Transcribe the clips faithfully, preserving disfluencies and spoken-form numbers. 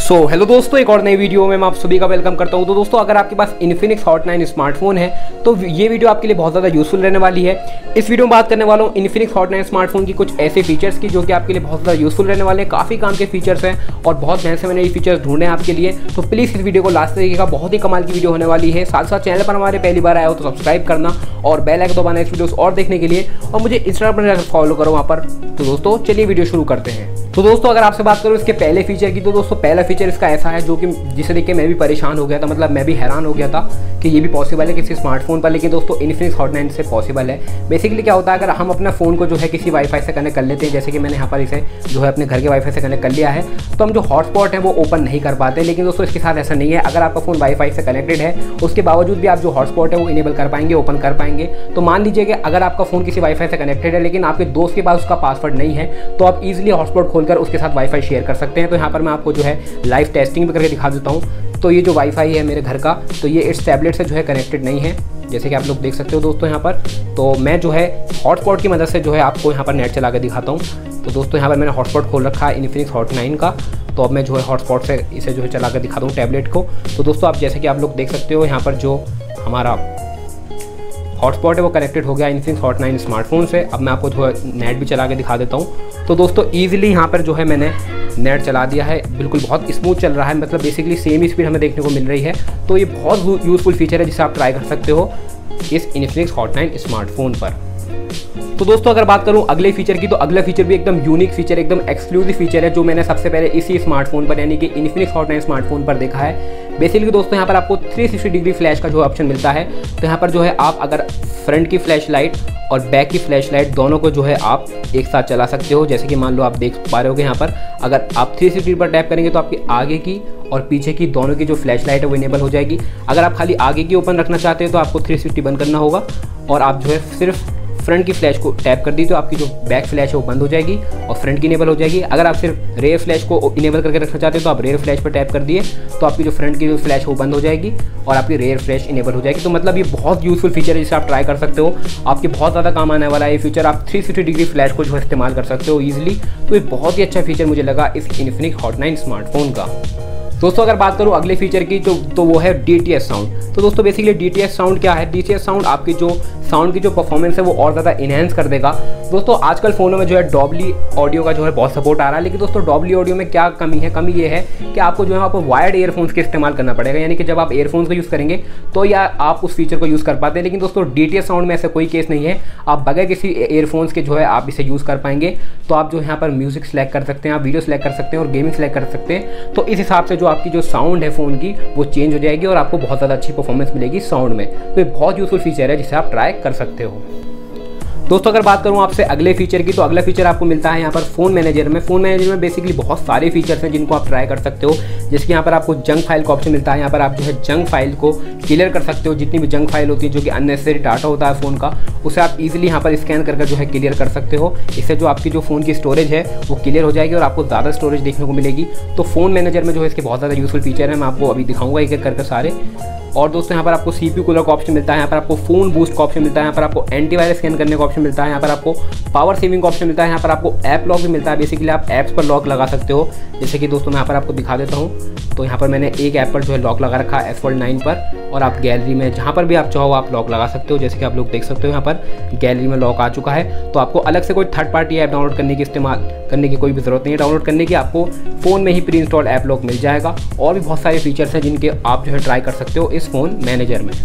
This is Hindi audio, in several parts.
सो so, हेलो दोस्तों, एक और नई वीडियो में मैं आप सभी का वेलकम करता हूं। तो दोस्तों, अगर आपके पास इन्फिनिक्स हॉट नाइन स्मार्टफोन है तो ये वीडियो आपके लिए बहुत ज़्यादा यूजफुल रहने वाली है। इस वीडियो में बात करने वाला हूं इन्फिनिक्स हॉट नाइन स्मार्टफोन की कुछ ऐसे फीचर्स की जो कि आपके लिए बहुत ज़्यादा यूजफुल रहने वाले हैं। काफ़ी काम के फीचर्स हैं और बहुत मेहनत से मैंने ये फीचर्स ढूंढे हैं आपके लिए। तो प्लीज़ इस वीडियो को लास्ट देखिएगा, बहुत ही कमाल की वीडियो होने वाली है। साथ साथ चैनल पर हमारे पहली बार आया हो तो सब्सक्राइब करना और बेल आइकन दबाना इस वीडियोस और देखने के लिए, और मुझे इंस्टाग्राम पर जाकर फॉलो करो वहाँ पर। तो दोस्तों चलिए वीडियो शुरू करते हैं। तो दोस्तों, अगर आपसे बात करूँ इसके पहले फीचर की, तो दोस्तों पहला फीचर इसका ऐसा है जो कि जिसे देख के मैं भी परेशान हो गया था, मतलब मैं भी हैरान हो गया था कि ये भी पॉसिबल है किसी स्मार्टफोन पर। लेकिन दोस्तों इन्फिनिक्स हॉट नाइन से पॉसिबल है। बेसिकली क्या होता है, अगर हम अपना फ़ोन को जो है किसी वाईफाई से कनेक्ट कर लेते हैं, जैसे कि मैंने यहाँ पर इसे जो है अपने घर के वाईफाई से कनेक्ट कर लिया है, तो हम जो हॉटस्पॉट है वो ओपन नहीं कर पाते। लेकिन दोस्तों इसके साथ ऐसा नहीं है। अगर आपका फ़ोन वाईफाई से कनेक्टेड है उसके बावजूद भी आप जो हॉटस्पॉट है वो इनेबल कर पाएंगे, ओपन कर पाएंगे। तो मान लीजिए कि अगर आपका फ़ोन किसी वाईफाई से कनेक्टेड है लेकिन आपके दोस्त के पास उसका पासवर्ड नहीं है, तो आप ईजिली हॉटस्पॉट खोलकर उसके साथ वाईफाई शेयर कर सकते हैं। तो यहाँ पर मैं आपको जो है लाइव टेस्टिंग भी करके दिखा देता हूँ। तो ये जो वाईफाई है मेरे घर का, तो ये इस टैबलेट से जो है कनेक्टेड नहीं है, जैसे कि आप लोग देख सकते हो दोस्तों यहाँ पर। तो मैं जो है हॉटस्पॉट की मदद से जो है आपको यहाँ पर नेट चला के दिखाता हूँ। तो दोस्तों यहाँ पर मैंने हॉटस्पॉट खोल रखा है इन्फिनिक्स हॉट नाइन का। तो अब मैं जो है हॉटस्पॉट से इसे जो है चला कर दिखाता हूँ टैबलेट को। तो दोस्तों आप जैसे कि आप लोग देख सकते हो यहाँ पर जो हमारा हॉटस्पॉट है वो कनेक्टेड हो गया इन्फिनिक्स हॉट नाइन स्मार्टफोन से। अब मैं आपको जो है नेट भी चला के दिखा देता हूँ। तो दोस्तों ईजिली यहाँ पर जो है मैंने नेट चला दिया है, बिल्कुल बहुत स्मूथ चल रहा है, मतलब बेसिकली सेम ही स्पीड हमें देखने को मिल रही है। तो ये बहुत यूज़फुल फीचर है जिसे आप ट्राई कर सकते हो इस इन्फिनिक्स हॉट नाइन स्मार्टफोन पर। तो दोस्तों अगर बात करूं अगले फीचर की, तो अगला फीचर भी एकदम यूनिक फीचर, एकदम एक्सक्लूसिव फीचर है जो मैंने सबसे पहले इसी स्मार्टफोन पर यानी कि इन्फिनिक्स हॉट नाइन स्मार्टफोन पर देखा है। बेसिकली दोस्तों यहाँ पर आपको थ्री सिक्सटी डिग्री फ्लैश का जो ऑप्शन मिलता है। तो यहाँ पर जो है आप अगर फ्रंट की फ्लैश लाइट और बैक की फ्लैश लाइट दोनों को जो है आप एक साथ चला सकते हो। जैसे कि मान लो आप देख पा रहे हो यहाँ पर अगर आप थ्री सिक्सटी पर टैप करेंगे तो आपकी आगे की और पीछे की दोनों की जो फ्लैश लाइट है वो इनेबल हो जाएगी। अगर आप खाली आगे की ओपन रखना चाहते हो तो आपको थ्री सिक्सटी बंद करना होगा, और आप जो है सिर्फ फ्रंट की फ्लैश को टैप कर दी तो आपकी जो बैक फ्लैश है वो बंद हो जाएगी और फ्रंट की इनेबल हो जाएगी। अगर आप सिर्फ रेयर फ्लैश को इनेबल करके रखना चाहते हो तो आप रेयर फ्लैश पर टैप कर दिए तो आपकी जो फ्रंट की जो फ्लैश है वो बंद हो जाएगी और आपकी रेयर फ्लैश इनेबल हो जाएगी। तो मतलब ये बहुत यूजफुल फीचर है जिसे आप ट्राई कर सकते हो। आपके बहुत ज़्यादा काम आने वाला है ये फीचर। आप थ्री सिक्सटी डिग्री फ्लैश को जो है इस्तेमाल कर सकते हो ईजिली। तो ये बहुत ही अच्छा फीचर मुझे लगा इस इन्फिनिक्स हॉट नाइन स्मार्टफोन का। दोस्तों अगर बात करूँ अगले फीचर की, तो तो वो है डी टी एस साउंड। तो दोस्तों basically D T S sound क्या है? डी टी एस साउंड आपकी जो साउंड की जो परफॉर्मेंस है वो और ज़्यादा इनहेंस कर देगा। दोस्तों आजकल फ़ोनों में जो है डॉल्बी ऑडियो का जो है बहुत सपोर्ट आ रहा है, लेकिन दोस्तों डॉल्बी ऑडियो में क्या कमी है? कमी ये है कि आपको जो है आपको वायर्ड ईयरफोन्स का इस्तेमाल करना पड़ेगा, यानी कि जब आप ईयरफोन्स का यूज़ करेंगे तो या आप उस फीचर को यूज़ कर पाते हैं। लेकिन दोस्तों डी टी एस साउंड में ऐसा कोई केस नहीं है। आप बगैर किसी ईयरफोन्स के जो है आप इसे यूज़ कर पाएंगे। तो आप जो यहाँ पर म्यूजिक सेलेक्ट कर सकते हैं, आप वीडियो सेलेक्ट कर सकते हैं और गेमिंग सेलेक्ट कर सकते हैं। तो इस हिसाब से जो आपकी जो साउंड है फ़ोन की वो चेंज हो जाएगी और आपको बहुत ज़्यादा अच्छी परफॉर्मेंस मिलेगी साउंड में। तो ये बहुत यूजफुल फीचर है जिसे आप ट्राई कर सकते हो। दोस्तों अगर बात करूं आपसे अगले फीचर की, तो अगला फीचर आपको मिलता है यहाँ पर फ़ोन मैनेजर में। फ़ोन मैनेजर में बेसिकली बहुत सारे फीचर्स हैं जिनको आप ट्राई कर सकते हो। जैसे कि यहाँ पर आपको जंक फाइल का ऑप्शन मिलता है। यहाँ पर आप जो है जंक फाइल को क्लियर कर सकते हो। जितनी भी जंक फाइल होती है जो कि अननेसेसरी डाटा होता है फ़ोन का, उसे आप इजीली यहाँ पर स्कैन करके जो है क्लियर कर सकते हो। इससे जो आपकी जो फ़ोन की स्टोरेज है वो क्लियर हो जाएगी और आपको ज़्यादा स्टोरेज देखने को मिलेगी। तो फ़ोन मैनेजर में जो है इसके बहुत ज़्यादा यूजफुल फीचर है, मैं आपको अभी दिखाऊंगा एक एक करके सारे। और दोस्तों यहाँ पर आपको सी पी यू कूलर का ऑप्शन मिलता है, यहाँ पर आपको फ़ोन बूस्ट का ऑप्शन मिलता है, यहाँ पर आपको एंटीवायरस स्कैन करने का ऑप्शन मिलता है, यहाँ पर आपको पावर सेविंग का ऑप्शन मिलता है, यहाँ पर आपको ऐप लॉक भी मिलता है। बेसिकली आप ऐप्स पर लॉक लगा सकते हो। जैसे कि दोस्तों मैं यहाँ पर आपको दिखा देता हूँ। तो यहाँ पर मैंने एक ऐप पर जो है लॉक लगा रखा है एस फोल्ड नाइन पर, और आप गैलरी में जहाँ पर भी आप चाहो आप लॉक लगा सकते हो। जैसे कि आप लोग देख सकते हो यहाँ पर गैलरी में लॉक आ चुका है। तो आपको अलग से कोई थर्ड पार्टी ऐप डाउनलोड करने की इस्तेमाल करने की कोई भी ज़रूरत नहीं है। डाउनलोड करने की आपको फ़ोन में ही प्री इंस्टॉल ऐप लॉक मिल जाएगा। और भी बहुत सारे फीचर्स हैं जिनके आप जो है ट्राई कर सकते हो इस फ़ोन मैनेजर में।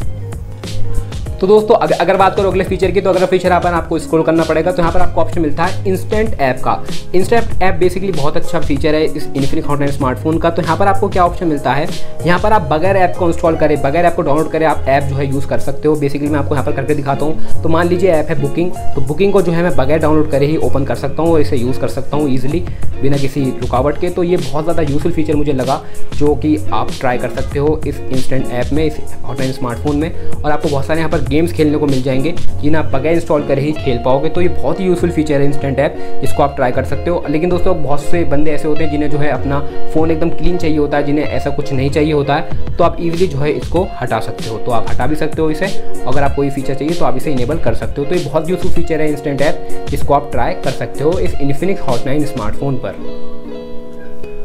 तो दोस्तों अगर बात करो अगले फीचर की, तो अगला फीचर यहाँ पर आपको स्क्रॉल करना पड़ेगा। तो यहाँ पर आपको ऑप्शन मिलता है इंस्टेंट ऐप का। इंस्टेंट ऐप बेसिकली बहुत अच्छा फीचर है इस इन्फिनिक्स हॉट नाइन स्मार्टफोन का। तो यहाँ पर आपको क्या ऑप्शन मिलता है, यहाँ पर आप बगैर ऐप को इंस्टॉल करें, बगैर ऐप को डाउनलोड करें आप ऐप जो है यूज़ कर सकते हो। बेसिकली मैं आपको यहाँ पर करके दिखाता हूँ। तो मान लीजिए ऐप है बुकिंग, तो बुकिंग को जो है मैं बगैर डाउनलोड करे ही ओपन कर सकता हूँ और इसे यूज़ कर सकता हूँ ईजिली बिना किसी रुकावट के। तो ये बहुत ज़्यादा यूजफुल फीचर मुझे लगा जो कि आप ट्राई कर सकते हो इस इंस्टेंट ऐप में, इस हॉट नाइन स्मार्टफोन में। और आपको बहुत सारे यहाँ पर गेम्स खेलने को मिल जाएंगे जिन्हें आप बगैर इंस्टॉल करे ही खेल पाओगे। तो ये बहुत ही यूजफुल फीचर है इंस्टेंट ऐप, जिसको आप ट्राई कर सकते हो। लेकिन दोस्तों बहुत से बंदे ऐसे होते हैं जिन्हें जो है अपना फ़ोन एकदम क्लीन चाहिए होता है, जिन्हें ऐसा कुछ नहीं चाहिए होता है। तो आप इजीली जो है इसको हटा सकते हो। तो आप हटा भी सकते हो इसे। अगर आप कोई फीचर चाहिए तो आप इसे इनेबल कर सकते हो। तो ये बहुत यूजफुल फीचर है इंस्टेंट ऐप, जिसको आप ट्राई कर सकते हो इस इन्फिनिक्स हॉट नाइन स्मार्टफोन पर।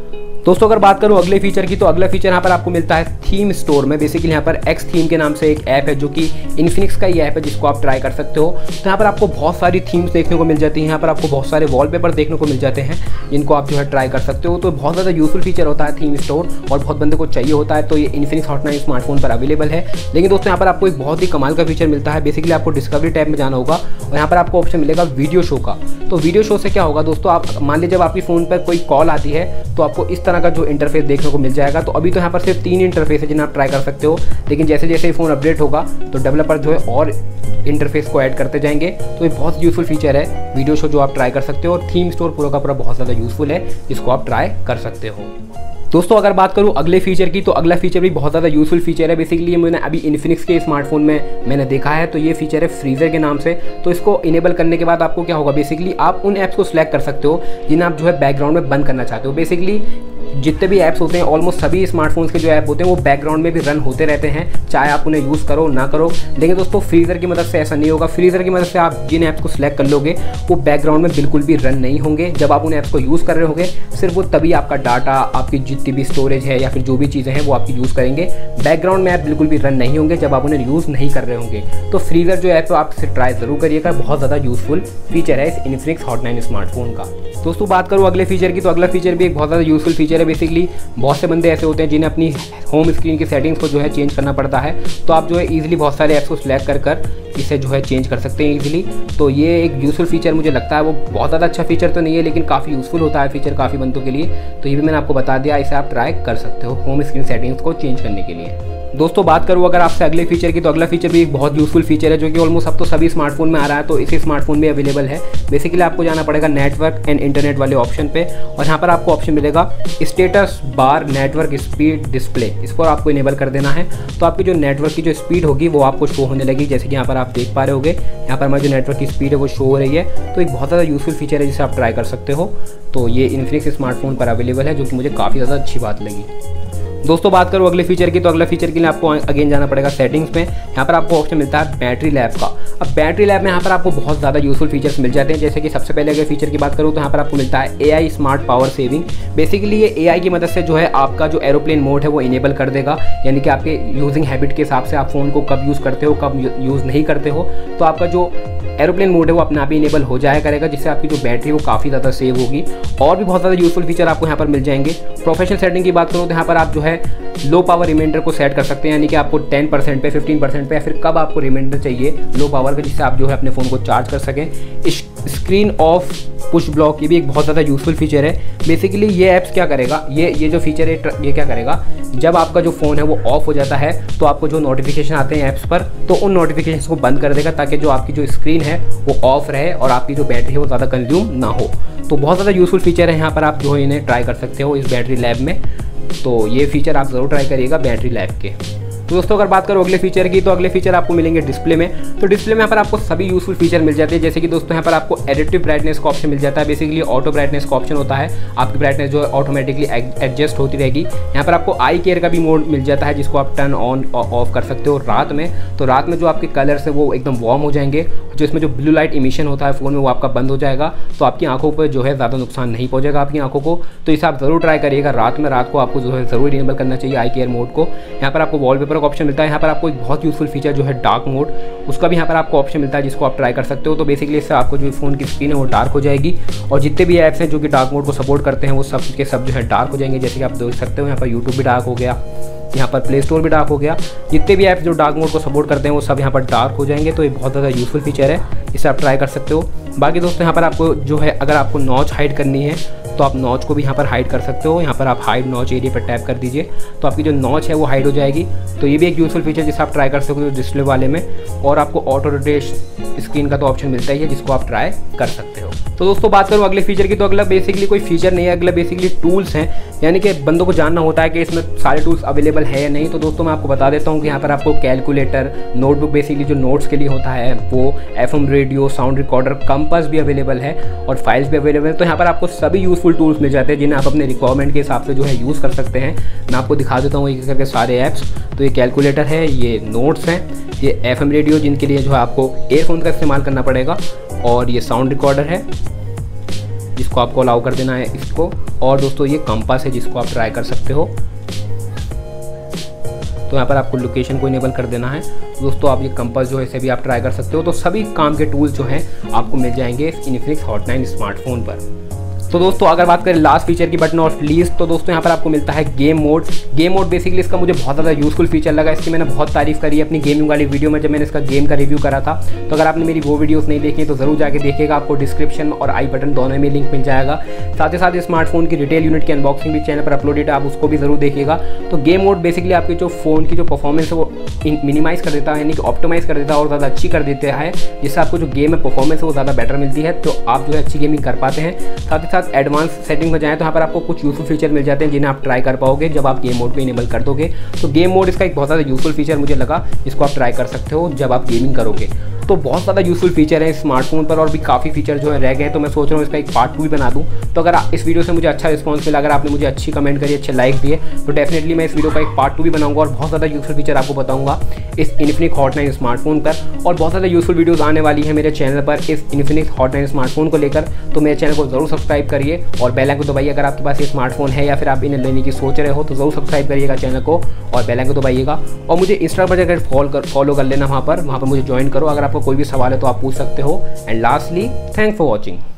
दोस्तों अगर बात करूँ अगले फीचर की, तो अगला फीचर यहाँ पर आपको मिलता है थीम स्टोर में। बेसिकली यहाँ पर एक्स थीम के नाम से एक ऐप है जो कि इन्फिनिक्स का ही ऐप है, जिसको आप ट्राई कर सकते हो। तो यहाँ पर आपको बहुत सारी थीम्स देखने को मिल जाती हैं, यहाँ पर आपको बहुत सारे वॉलपेपर देखने को मिल जाते हैं जिनको आप जो है ट्राई कर सकते हो। तो बहुत ज़्यादा यूजफुल फीचर होता है थीम स्टोर, और बहुत बंदे को चाहिए होता है। तो ये इन्फिनिक्स हॉट नाइन स्मार्टफोन पर अवेलेबल है। लेकिन दोस्तों यहाँ पर आपको एक बहुत ही कमाल का फीचर मिलता है। बेसिकली आपको डिस्कवरी टैब में जाना होगा और यहाँ पर आपको ऑप्शन मिलेगा वीडियो शो का। तो वीडियो शो से क्या होगा दोस्तों, आप मान लीजिए जब आपकी फ़ोन पर कोई कॉल आती है तो आपको इस तरह का जो इंटरफेस देखने को मिल जाएगा। तो अभी तो यहाँ पर सिर्फ तीन इंटरफेस है जिन्हें आप ट्राई कर सकते हो, लेकिन जैसे जैसे फ़ोन अपडेट होगा तो डेवलपर जो है और इंटरफेस को ऐड करते जाएंगे। तो ये बहुत यूज़फुल फीचर है वीडियो शो जो आप ट्राई कर सकते हो, और थीम स्टोर पूरा का पूरा बहुत ज़्यादा यूज़फुल है जिसको आप ट्राई कर सकते हो। दोस्तों अगर बात करूँ अगले फीचर की, तो अगला फीचर भी बहुत ज़्यादा यूज़फुल फीचर है। बेसिकली ये मैंने अभी इन्फिनिक्स के स्मार्टफोन में मैंने देखा है। तो ये फीचर है फ्रीज़र के नाम से। तो इसको इनेबल करने के बाद आपको क्या होगा, बेसिकली आप उन ऐप्स को सिलेक्ट कर सकते हो जिन्हें आप जो है बैकग्राउंड में बंद करना चाहते हो। बेसिकली जितने भी ऐप्स होते हैं, ऑलमोस्ट सभी स्मार्टफोन्स के जो ऐप होते हैं वो बैकग्राउंड में भी रन होते रहते हैं, चाहे आप उन्हें यूज़ करो ना करो। लेकिन दोस्तों फ्रीज़र की मदद से ऐसा नहीं होगा। फ्रीज़र की मदद से आप जिन ऐप्स को सिलेक्ट कर लोगे वो बैकग्राउंड में बिल्कुल भी रन नहीं होंगे। जब आप उन ऐप्स को यूज़ कर रहे होंगे सिर्फ वो तभी आपका डाटा, आपकी जितनी भी स्टोरेज है या फिर जो भी चीज़ें हैं वो आपकी यूज़ करेंगे। बैकग्राउंड में ऐप बिल्कुल भी रन नहीं होंगे जब आप उन्हें यूज़ नहीं कर रहे होंगे। तो फ्रीज़र जो ऐप है आप इसे ट्राई ज़रूर करिएगा, बहुत ज़्यादा यूज़फुल फीचर है इस इन्फिनिक्स हॉट नाइन स्मार्टफोन का। दोस्तों बात करूँ अगले फीचर की, तो अगला फीचर भी एक बहुत ज़्यादा यूज़फुल फीचर है। बेसिकली बहुत से बंदे ऐसे होते हैं जिन्हें अपनी होम स्क्रीन की सेटिंग्स को जो है चेंज करना पड़ता है। तो आप जो है इजीली बहुत सारे ऐप्स को सिलेक्ट कर कर इसे जो है चेंज कर सकते हैं इजीली। तो ये एक यूज़फुल फीचर मुझे लगता है, वो बहुत ज़्यादा अच्छा फीचर तो नहीं है लेकिन काफ़ी यूज़फुल होता है फीचर काफ़ी बंदों के लिए। तो ये भी मैंने आपको बता दिया, इसे आप ट्राई कर सकते हो होम स्क्रीन सेटिंग्स को चेंज करने के लिए। दोस्तों बात करूँ अगर आपसे अगले फीचर की, तो अगला फीचर भी एक बहुत यूज़फुल फीचर है जो कि ऑलमोस्ट अब तो सभी स्मार्टफोन में आ रहा है। तो इसी स्मार्टफोन में अवेलेबल है। बेसिकली आपको जाना पड़ेगा नेटवर्क एंड इंटरनेट वाले ऑप्शन पे, और यहाँ पर आपको ऑप्शन मिलेगा status bar network speed display. इसको आपको इनेबल कर देना है। तो आपकी जो नेटवर्क की जो स्पीड होगी वो आपको शो होने लगी, जैसे कि यहाँ पर आप देख पा रहे होगे। यहाँ पर हमारी जो नेटवर्क की स्पीड है वो शो हो रही है। तो एक बहुत ज़्यादा यूज़फुल फीचर है जिसे आप ट्राई कर सकते हो। तो ये इन्फिनिक्स स्मार्टफोन पर अवेलेबल है, जो कि मुझे काफ़ी ज़्यादा अच्छी बात लगी। दोस्तों बात करूँ अगले फीचर की, तो अगले फीचर के लिए आपको अगेन जाना पड़ेगा सेटिंग्स में। यहाँ पर आपको ऑप्शन मिलता है बैटरी लैब का। अब बैटरी लैब में यहाँ पर आपको बहुत ज़्यादा यूज़फुल फीचर्स मिल जाते हैं। जैसे कि सबसे पहले अगर फीचर की बात करूँ तो यहाँ पर आपको मिलता है A I smart power saving. Basically ये ए आई की मदद से जो है आपका जो एरोप्लेन मोड है वो इनेबल कर देगा, यानी कि आपके यूजिंग हैबिट के हिसाब से आप फ़ोन को कब यूज़ करते हो कब यूज़ नहीं करते हो, तो आपका जो एरोप्लेन मोड है वो अपने आप ही इनेबल हो जाया करेगा, जिससे आपकी जो बैटरी वो काफ़ी ज़्यादा सेव होगी। और भी बहुत ज़्यादा यूज़फुल फीचर आपको यहाँ पर मिल जाएंगे। प्रोफेशनल सेटिंग की बात करूँ तो यहाँ पर आप जो है लो पावर रिमाइंडर को सेट कर सकते हैं, यानी कि आपको टेन परसेंट पे फिफ्टीन परसेंट पे या फिर कब आपको रिमाइंडर चाहिए लो पावर का, जिससे आप जो है अपने फ़ोन को चार्ज कर सकें। स्क्रीन ऑफ पुश ब्लॉक ये भी एक बहुत ज़्यादा यूज़फुल फीचर है। बेसिकली ये ऐप्स क्या करेगा, ये ये जो फीचर है ये क्या करेगा, जब आपका जो फ़ोन है वो ऑफ हो जाता है तो आपको जो नोटिफिकेशन आते हैं ऐप्स पर, तो उन नोटिफिकेशन को बंद कर देगा ताकि जो आपकी जो स्क्रीन है वो ऑफ रहे और आपकी जो बैटरी है वो ज़्यादा कंज्यूम ना हो। तो बहुत ज़्यादा यूज़फुल फीचर है, यहाँ पर आप जो है इन्हें ट्राई कर सकते हो इस बैटरी लैब में। तो ये फीचर आप ज़रूर ट्राई करिएगा बैटरी लैब के। तो दोस्तों अगर बात करो अगले फीचर की, तो अगले फीचर आपको मिलेंगे डिस्प्ले में। तो डिस्प्ले में यहाँ पर आपको सभी यूज़फुल फीचर मिल जाते हैं। जैसे कि दोस्तों यहाँ पर आपको एडिटिव ब्राइटनेस का ऑप्शन मिल जाता है। बेसिकली ऑटो ब्राइटनेस का ऑप्शन होता है, आपकी ब्राइटनेस जो है ऑटोमेटिकली एडजस्ट होती रहेगी। यहाँ पर आपको आई केयर का भी मोड मिल जाता है, जिसको आप टर्न ऑन ऑफ कर सकते हो रात में। तो रात में जो आपके कलर्स है वो एकदम वार्म हो जाएंगे, जो इसमें जो ब्लू लाइट इमिशन होता है फ़ोन में वो आपका बंद हो जाएगा। तो आपकी आंखों पर जो है ज़्यादा नुकसान नहीं पहुँचेगा आपकी आंखों को। तो इसे आप ज़रूर ट्राई करिएगा रात में। रात को आपको जो है ज़रूर इनेबल करना चाहिए आई केयर मोड को। यहाँ पर आपको वॉलपेपर का ऑप्शन मिलता है। यहाँ पर आपको एक बहुत यूज़फुल फीचर जो है डार्क मोड, उसका भी यहाँ पर आपको ऑप्शन मिलता है, जिसको आप ट्राई कर सकते हो। तो बेसिकली इससे आपको जो फ़ोन की स्क्रीन है वो डार्क हो जाएगी, और जितने भी ऐप्स हैं जो कि डार्क मोड को सपोर्ट करते हैं वो सब के सब जो है डार्क हो जाएंगे। जैसे कि आप देख सकते हो यहाँ पर यूट्यूब भी डार्क हो गया, यहाँ पर प्ले स्टोर भी डार्क हो गया। जितने भी ऐप्स जो डार्क मोड को सपोर्ट करते हैं वो सब यहाँ पर डार्क हो जाएंगे। तो ये बहुत ज़्यादा यूज़फुल फीचर है, इसे आप ट्राई कर सकते हो। बाकी दोस्तों यहाँ पर आपको जो है अगर आपको नॉच हाइड करनी है तो आप नॉच को भी यहाँ पर हाइड कर सकते हो। यहाँ पर आप हाइड नॉच एरिया पर टैप कर दीजिए तो आपकी जो नॉच है वो हाइड हो जाएगी। तो ये भी एक यूज़फुल फीचर जिसे आप ट्राई कर सकते हो डिस्प्ले वाले में। और आपको ऑटो रोटेट स्क्रीन का तो ऑप्शन मिलता ही है, जिसको आप ट्राई कर सकते हो। तो दोस्तों बात करूँ अगले फीचर की, तो अगला बेसिकली कोई फीचर नहीं है, अगला बेसिकली टूल्स हैं। यानी कि बंदों को जानना होता है कि इसमें सारे टूल्स अवेलेबल है या नहीं। तो दोस्तों मैं आपको बता देता हूँ कि यहाँ पर आपको कैलकुलेटर, नोटबुक बेसिकली जो नोट्स के लिए होता है वो, FM radio, sound recorder, compass भी अवेलेबल है और फाइल्स भी अवेलेबल है। तो यहाँ पर आपको सभी यूज़फुल टूल्स मिल जाते हैं जिन्हें आप अपने रिक्वायरमेंट के हिसाब से जो है यूज़ कर सकते हैं। मैं आपको दिखा देता हूँ एक करके सारे ऐप्स। तो ये कैलकुलेटर है, ये नोट्स हैं, ये एफएम रेडियो जिनके लिए जो है आपको एयरफोन का इस्तेमाल करना पड़ेगा, और ये साउंड रिकॉर्डर है, जिसको आपको अलाउ कर देना है इसको। और दोस्तों ये कंपास है जिसको आप ट्राई कर सकते हो, तो यहाँ पर आपको लोकेशन को इनेबल कर देना है। दोस्तों आप ये कंपास जो है इसे भी आप ट्राई कर सकते हो। तो सभी काम के टूल्स जो हैं आपको मिल जाएंगे इस इन्फिनिक्स हॉट नाइन स्मार्टफोन पर। तो दोस्तों अगर बात करें लास्ट फीचर की बट नॉट लीस्ट, तो दोस्तों यहाँ पर आपको मिलता है game mode. Game mode basically इसका मुझे बहुत ज़्यादा यूजफुल फीचर लगा, इसकी मैंने बहुत तारीफ करी है अपनी गेमिंग वाली वीडियो में जब मैंने इसका गेम का रिव्यू करा था। तो अगर आपने मेरी वो वीडियोस नहीं देखी तो ज़रूर जाके देखिएगा, आपको डिस्क्रिप्शन और आई बटन दोनों में लिंक मिल जाएगा। साथ ही साथ स्मार्टफोन की रिटेल यूनिट की अनबॉक्सिंग भी चैनल पर अपलोडेड है, आप उसको भी ज़रूर देखिएगा। तो गेम मोड बेसिकली आपके जो फ़ोन की जो परफॉर्मेंस है वो मिनिमाइज़ कर देता है, यानी कि ऑप्टिमाइज़ कर देता है और ज़्यादा अच्छी कर देता है, जिससे आपको जो गेम है परफॉर्मेंस है वो ज़्यादा बेटर मिलती है, तो आप जो है अच्छी गेमिंग कर पाते हैं। साथ ही साथ एडवांस सेटिंग में जाएं तो यहाँ पर आपको कुछ यूजफुल फीचर मिल जाते हैं जिन्हें आप ट्राई कर पाओगे जब आप गेम मोड को इनेबल कर दोगे। तो गेम मोड इसका एक बहुत ज़्यादा यूजफुल फीचर मुझे लगा, जिसको आप ट्राई कर सकते हो जब आप गेमिंग करोगे। तो बहुत ज़्यादा यूजफुल फीचर है स्मार्टफोन पर और भी काफ़ी फीचर जो है रह गए, तो मैं सोच रहा हूँ इसका एक पार्ट टू भी बना दूँ। तो अगर इस वीडियो से मुझे अच्छा रिस्पॉन्स मिला, अगर आपने मुझे अच्छी कमेंट करी, अच्छे लाइक दिए, तो डेफिनेटली मैं इस वीडियो का एक पार्ट टू भी बनाऊंगा और बहुत ज़्यादा यूजफुल फीचर आपको बताऊंगा इस इन्फिनिक्स हॉट नाइन स्मार्टफोन पर। और बहुत ज़्यादा यूजफुल वीडियोज़ आने वाली है मेरे चैनल पर इस इन्फिनिक्स हॉट नाइन स्मार्टफोन को लेकर, तो मेरे चैनल को जरूर सब्सक्राइब करिए और बेल आइकन को दबाइए। अगर आपके पास ये स्मार्टफोन है या फिर आप इन्हें लेने की सोच रहे हो तो जरूर सब्सक्राइब करिएगा चैनल को और बेल आइकन को दबाइएगा। और मुझे इंस्टा पर जाकर फॉलो कर फॉलो कर लेना, वहाँ पर वहाँ पर मुझे ज्वाइन करो। अगर आपको कोई भी सवाल है तो आप पूछ सकते हो। And lastly, thanks for watching.